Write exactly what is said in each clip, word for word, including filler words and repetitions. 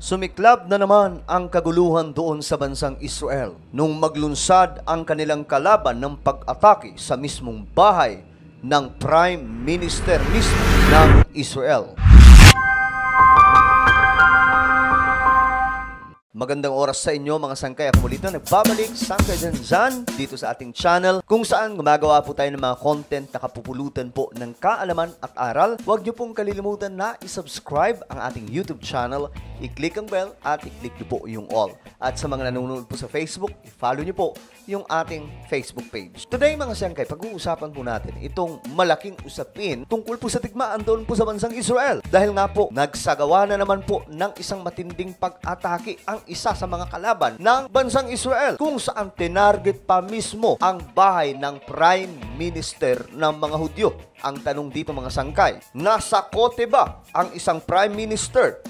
Sumiklab na naman ang kaguluhan doon sa bansang Israel nung maglunsad ang kanilang kalaban ng pag-atake sa mismong bahay ng Prime Minister mismo ng Israel. Magandang oras sa inyo mga sangkay. Ako muli ito, nagbabalik Sangkay Janjan dito sa ating channel kung saan gumagawa po tayo ng mga content na kapupulutan po ng kaalaman at aral. Huwag niyo pong kalilimutan na isubscribe ang ating YouTube channel, i-click ang bell at i-click niyo po yung all. At sa mga nanonood po sa Facebook, i-follow niyo po yung ating Facebook page. Today mga sangkay, pag-uusapan po natin itong malaking usapin tungkol po sa digmaan doon po sa bansang Israel. Dahil nga po, nagsagawa na naman po ng isang matinding pag-atake ang isa sa mga kalaban ng bansang Israel kung saan tinarget pa mismo ang bahay ng Prime Minister ng mga Hudyo. Ang tanong dito mga sangkay, nasa kote ba ang isang Prime Minister?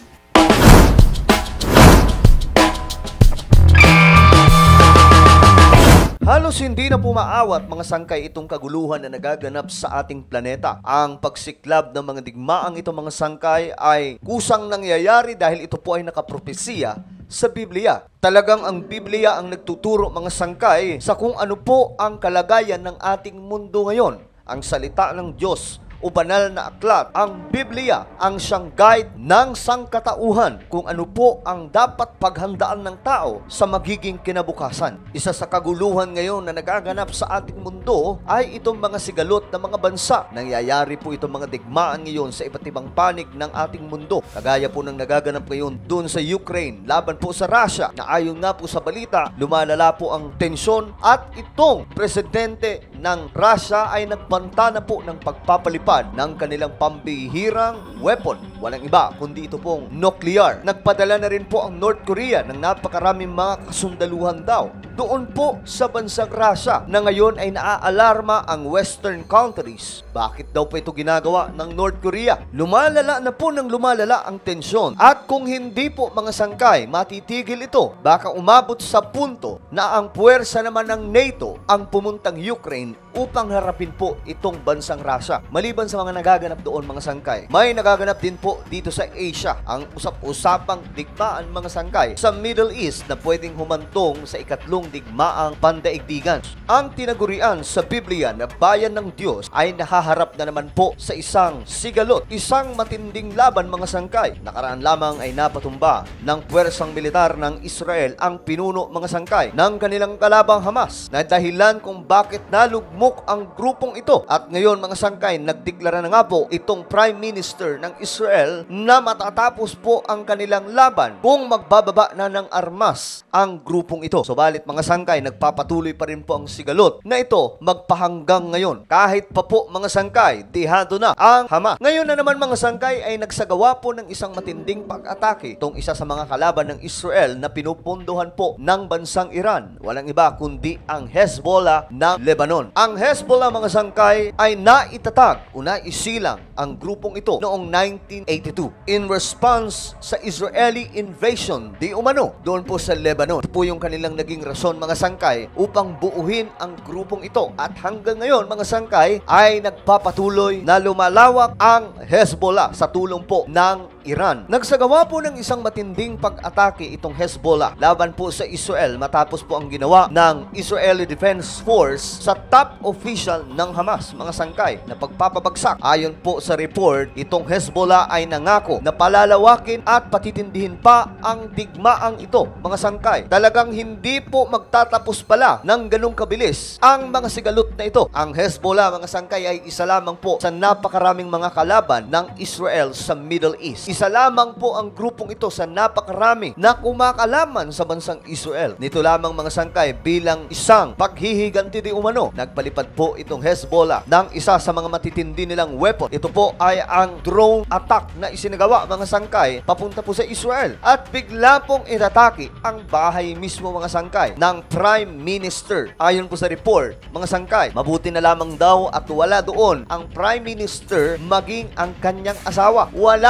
Halos hindi na pumaawat mga sangkay itong kaguluhan na nagaganap sa ating planeta. Ang pagsiklab ng mga digmaang ito mga sangkay ay kusang nangyayari dahil ito po ay nakapropesiya sa Biblia. Talagang ang Biblia ang nagtuturo mga sangkay sa kung ano po ang kalagayan ng ating mundo ngayon. Ang salita ng Diyos o banal na aklat, ang Biblia, ang siyang guide ng sangkatauhan kung ano po ang dapat paghandaan ng tao sa magiging kinabukasan. Isa sa kaguluhan ngayon na nagaganap sa ating mundo ay itong mga sigalot na mga bansa. Nangyayari po itong mga digmaan ngayon sa iba't ibang panig ng ating mundo. Kagaya po ng nagaganap ngayon doon sa Ukraine, laban po sa Russia, na ayon nga po sa balita, lumalala po ang tensyon at itong presidente ng Russia ay nagbanta na po ng pagpapalipad ng kanilang pambihirang weapon. Walang iba kundi ito pong nuclear. Nagpadala na rin po ang North Korea ng napakaraming mga kasundaluhan daw doon po sa bansang Russia na ngayon ay naaalarma ang Western countries. Bakit daw po ito ginagawa ng North Korea? Lumalala na po ng lumalala ang tensyon. At kung hindi po mga sangkay matitigil ito, baka umabot sa punto na ang puwersa naman ng NATO ang pumuntang Ukraine upang harapin po itong bansang Russia. Maliban sa mga nagaganap doon mga sangkay, may nagaganap din po dito sa Asia, ang usap-usapang digmaan mga sangkay sa Middle East na pwedeng humantong sa ikatlong digmaang pandaigdigan. Ang tinagurian sa Biblia na bayan ng Diyos ay nahaharap na naman po sa isang sigalot, isang matinding laban mga sangkay. Nakaraan lamang ay napatumba ng puwersang militar ng Israel ang pinuno mga sangkay ng kanilang kalabang Hamas na dahilan kung bakit nalugmok ang grupong ito. At ngayon mga sangkay, nagdeklara na nga po itong Prime Minister ng Israel na matatapos po ang kanilang laban kung magbababa na ng armas ang grupong ito. Subalit mga sangkay, nagpapatuloy pa rin po ang sigalot na ito magpahanggang ngayon. Kahit pa po mga sangkay, dihado na ang Hamas. Ngayon na naman mga sangkay ay nagsagawa po ng isang matinding pag-atake itong isa sa mga kalaban ng Israel na pinupunduhan po ng bansang Iran. Walang iba kundi ang Hezbollah ng Lebanon. Ang Hezbollah mga sangkay ay naitatag o naisilang ang grupong ito noong nineteen eighty-two in response sa Israeli invasion di umano doon po sa Lebanon. Ito po yung kanilang naging rason mga sangkay upang buuhin ang grupong ito. At hanggang ngayon mga sangkay ay nagpapatuloy na lumalawak ang Hezbollah sa tulong po ng Iran. Nagsagawa po ng isang matinding pag-atake itong Hezbollah laban po sa Israel matapos po ang ginawa ng Israeli Defense Force sa top official ng Hamas mga sangkay na pagpapabagsak. Ayon po sa report, itong Hezbollah ay nangako na palalawakin at patitindihin pa ang digmaang ito mga sangkay. Talagang hindi po magtatapos pala ng ganung kabilis ang mga sigalot na ito. Ang Hezbollah mga sangkay ay isa lamang po sa napakaraming mga kalaban ng Israel sa Middle East. Isa lamang po ang grupong ito sa napakarami na kumakalaman sa bansang Israel. Nito lamang mga sangkay bilang isang paghihiganti di umano, nagpalipad po itong Hezbollah ng isa sa mga matitindi nilang weapon. Ito po ay ang drone attack na isinagawa mga sangkay papunta po sa Israel. At bigla pong inatake ang bahay mismo mga sangkay ng Prime Minister. Ayon po sa report mga sangkay, mabuti na lamang daw at wala doon ang Prime Minister maging ang kanyang asawa. Wala po si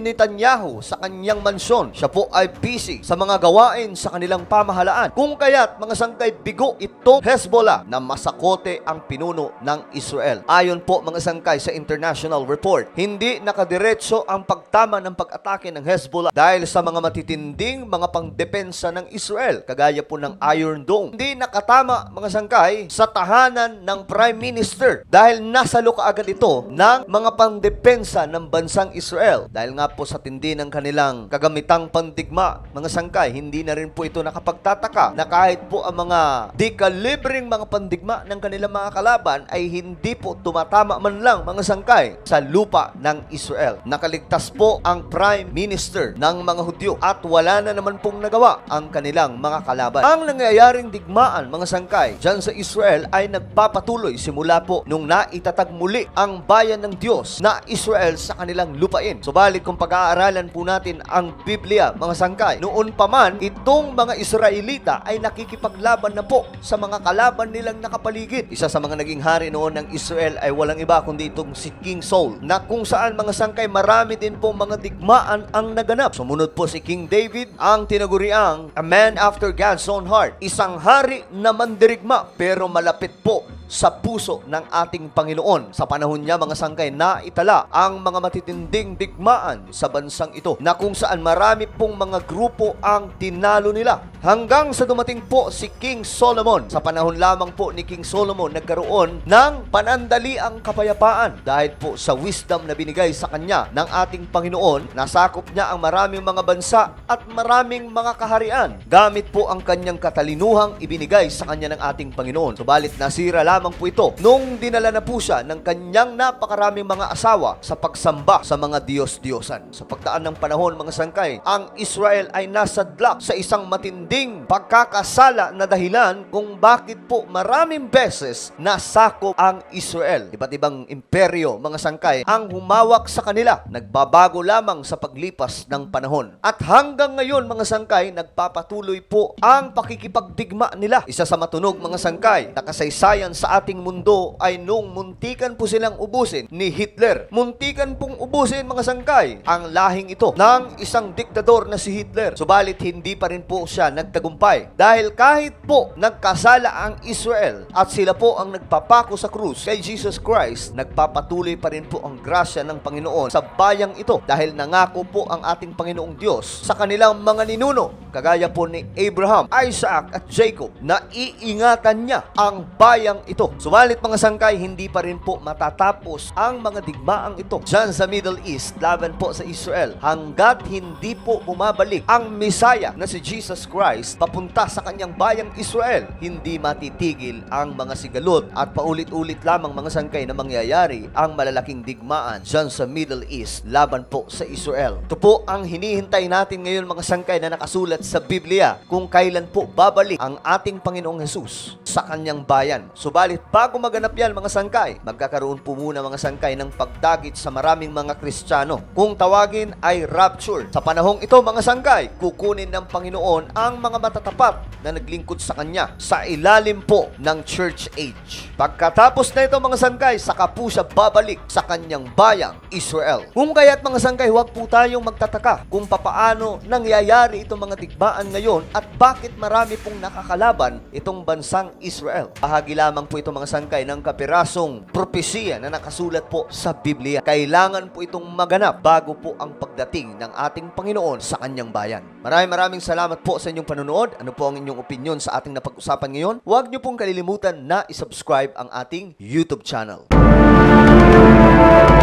Netanyahu sa kanyang mansyon. Siya po ay busy sa mga gawain sa kanilang pamahalaan. Kung kaya't mga sangkay, bigo itong Hezbollah na masakote ang pinuno ng Israel. Ayon po mga sangkay sa international report, hindi nakadiretso ang pagtama ng pag-atake ng Hezbollah dahil sa mga matitinding mga pangdepensa ng Israel, kagaya po ng Iron Dome. Hindi nakatama mga sangkay sa tahanan ng Prime Minister dahil nasalo kaagad ito ng mga pangdepensa ng bansang Israel. Dahil nga po sa tindi ng kanilang kagamitang pandigma, mga sangkay, hindi na rin po ito nakapagtataka na kahit po ang mga dekalibring mga pandigma ng kanilang mga kalaban ay hindi po tumatama man lang mga sangkay sa lupa ng Israel. Nakaligtas po ang Prime Minister ng mga Hudyo at wala na naman pong nagawa ang kanilang mga kalaban. Ang nangyayaring digmaan mga sangkay dyan sa Israel ay nagpapatuloy simula po nung naitatag muli ang bayan ng Diyos na Israel sa kanilang lupain. Subalit kung pag-aaralan po natin ang Biblia mga sangkay, noon pa man itong mga Israelita ay nakikipaglaban na po sa mga kalaban nilang nakapaligid. Isa sa mga naging hari noon ng Israel ay walang iba kundi itong si King Saul, na kung saan mga sangkay marami din po mga digmaan ang naganap. Sumunod po si King David, ang tinaguriang a man after God's own heart, isang hari na mandirigma pero malapit po sa puso ng ating Panginoon. Sa panahon niya mga sangkay, na itala ang mga matitinding digmaan sa bansang ito na kung saan marami pong mga grupo ang tinalo nila hanggang sa dumating po si King Solomon. Sa panahon lamang po ni King Solomon nagkaroon ng panandaliang kapayapaan dahil po sa wisdom na binigay sa kanya ng ating Panginoon. Nasakop niya ang maraming mga bansa at maraming mga kaharian gamit po ang kanyang katalinuhang ibinigay sa kanya ng ating Panginoon. Subalit nasira lamang po ito nung dinala na po siya ng kanyang napakaraming mga asawa sa pagsamba sa mga Diyos-Diyosan. Sa pagdaan ng panahon mga sangkay, ang Israel ay nasadlak sa isang matinding pagkakasala na dahilan kung bakit po maraming beses nasakop ang Israel. Iba't ibang imperyo mga sangkay ang humawak sa kanila. Nagbabago lamang sa paglipas ng panahon. At hanggang ngayon mga sangkay, nagpapatuloy po ang pakikipagdigma nila. Isa sa matunog mga sangkay na kasaysayan sa ating mundo ay nung muntikan po silang ubusin ni Hitler. Muntikan pong ubusin mga sangkay ang lahing ito ng isang diktador na si Hitler. Subalit hindi pa rin po siya nagtagumpay. Dahil kahit po nagkasala ang Israel at sila po ang nagpapako sa krus kay Jesus Christ, nagpapatuloy pa rin po ang grasya ng Panginoon sa bayang ito dahil nangako po ang ating Panginoong Diyos sa kanilang mga ninuno, kagaya po ni Abraham, Isaac at Jacob, na iingatan niya ang bayang ito. Subalit mga sangkay, hindi pa rin po matatapos ang mga digmaang ito dyan sa Middle East laban po sa Israel hanggat hindi po bumabalik ang Messiah na si Jesus Christ papunta sa kanyang bayang Israel. Hindi matitigil ang mga sigalot at paulit-ulit lamang mga sangkay na mangyayari ang malalaking digmaan dyan sa Middle East laban po sa Israel. Ito po ang hinihintay natin ngayon mga sangkay na nakasulat sa Biblia kung kailan po babalik ang ating Panginoong Jesus sa kanyang bayan. Subalit bago maganap yan mga sangkay, magkakaroon po muna mga sangkay ng pagdagit sa maraming mga Kristiyano. Kung tawagin ay rapture. Sa panahong ito mga sangkay, kukunin ng Panginoon ang mga matatapat na naglingkod sa Kanya sa ilalim po ng church age. Pagkatapos na ito mga sangkay, saka po siya babalik sa kanyang bayang Israel. Kung kaya't mga sangkay, huwag po tayong magtataka kung papaano nangyayari itong mga digmaan ngayon at bakit marami pong nakakalaban itong bansang Israel. Bahagi lamang po itong mga sangkay ng kapirasong propesiya na nakasulat po sa Biblia. Kailangan po itong maganap bago po ang pagdating ng ating Panginoon sa kanyang bayan. Maraming maraming salamat po sa inyong panonood. Ano po ang inyong opinion sa ating napag-usapan ngayon? Huwag niyo pong kalilimutan na isubscribe ang ating YouTube channel.